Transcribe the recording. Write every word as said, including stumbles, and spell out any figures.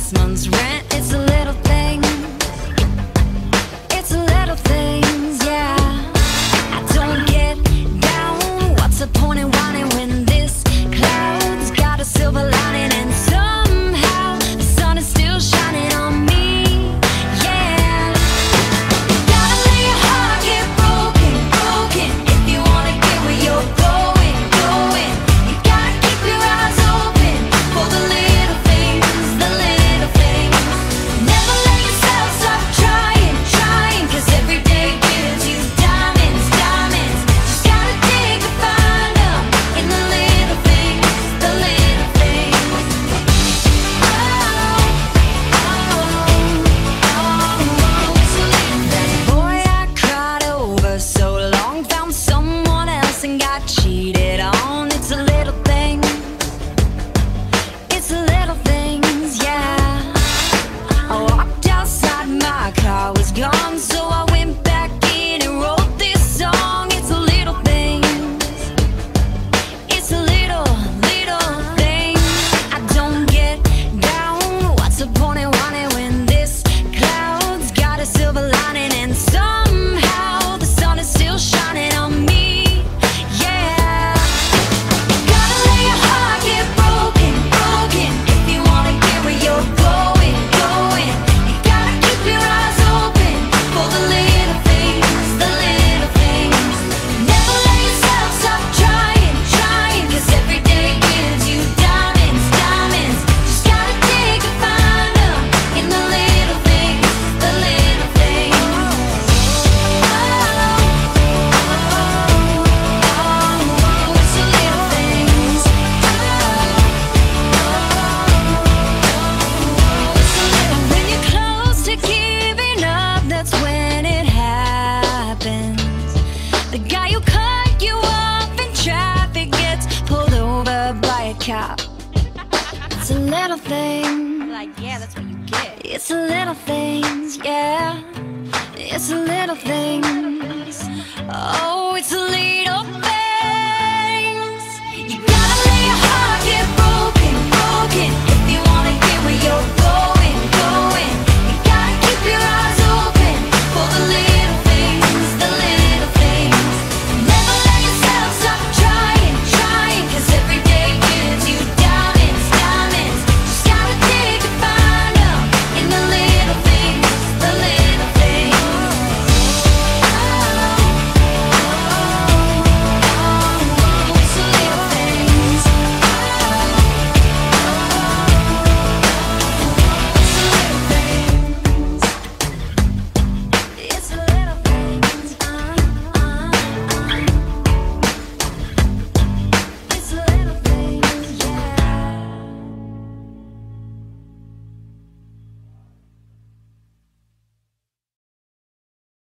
last month's rent. It's a little thing. It's a little things, yeah. I don't get down. What's the point in whining when this cloud's got a silver lining and somehow the sun is still shining on me? Yeah. Gotta let your heart get broken, broken if you wanna get where you're going, going. You gotta keep your eyes open for the little things, the little things. Never let yourself stop trying, trying, 'cause every day gives you diamonds, diamonds. Just gotta dig to find them in the little things, the little things. Oh, oh, oh, it's a little thing. Boy, I cried over so long, found someone else and got cheated on. It's a little thing. It's the little things, yeah. I walked outside, my car was gone, so I went back in and wrote this song. It's the little things. It's the little, little things. I don't get down. What's the point in whining when this cloud's got a silver lining and somehow the sun is still shining on me? Yeah. Gotta let your heart get broken, broken if you wanna get where you're going, going. You gotta keep your eyes open for the little things, the little things. Never let yourself stop trying, trying, 'cause every day gives you diamonds, diamonds. Just gotta dig to find them in the little things, the little things. Oh, oh, oh, it's the little things. When you're close to giving up, that's when it happens. The guy who cut you off in traffic gets pulled over by a cop. It's a little thing. Like, yeah, that's what you get. It's the little things, yeah. It's the little things. Oh, it's the little